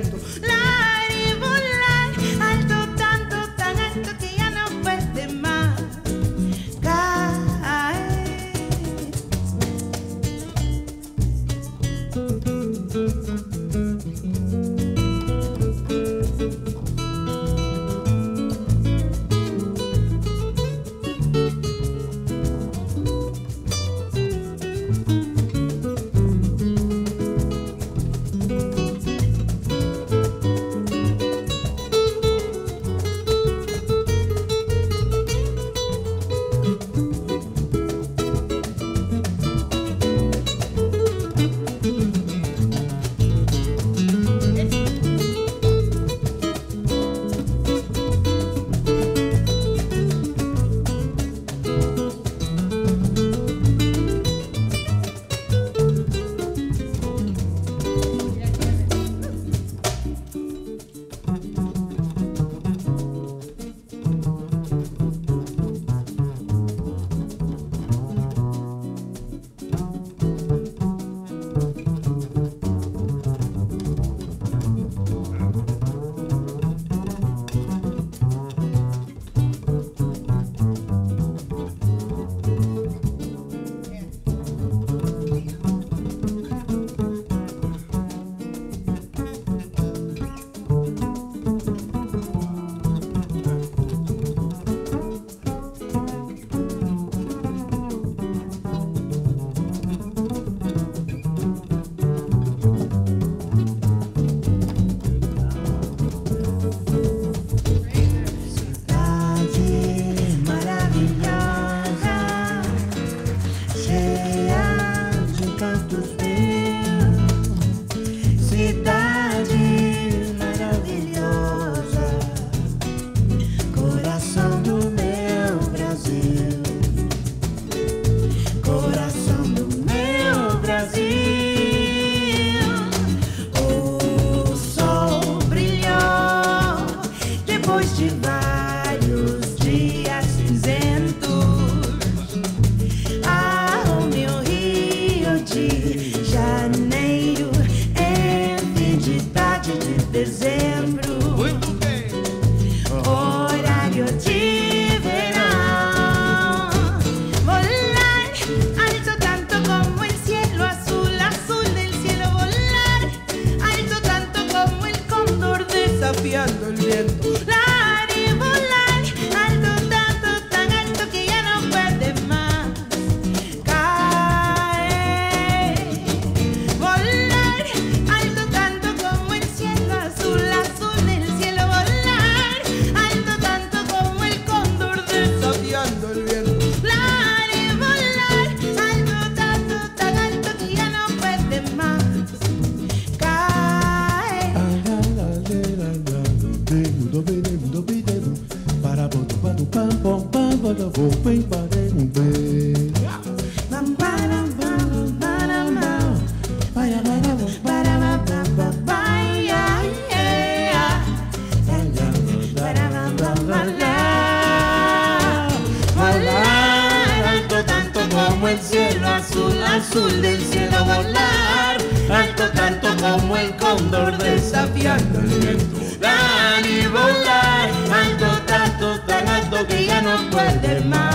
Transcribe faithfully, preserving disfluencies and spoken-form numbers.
viento. Volar y volar, alto, tanto, tan alto que ya no puede más caer. Desafiando el viento. Volar y volar, alto, tanto, tan alto que ya no puede más caer. Volar, alto, tanto como el cielo azul, azul del cielo. Volar, alto, tanto como el cóndor desafiando el viento. Volar y volar, alto, tanto, tan alto que ya no puede más caer. Volar alto tanto como el cielo azul, azul del cielo. Volar alto tanto como el cóndor desafiando el viento. Volar y volar, alto, tanto, tan alto que ya no puede más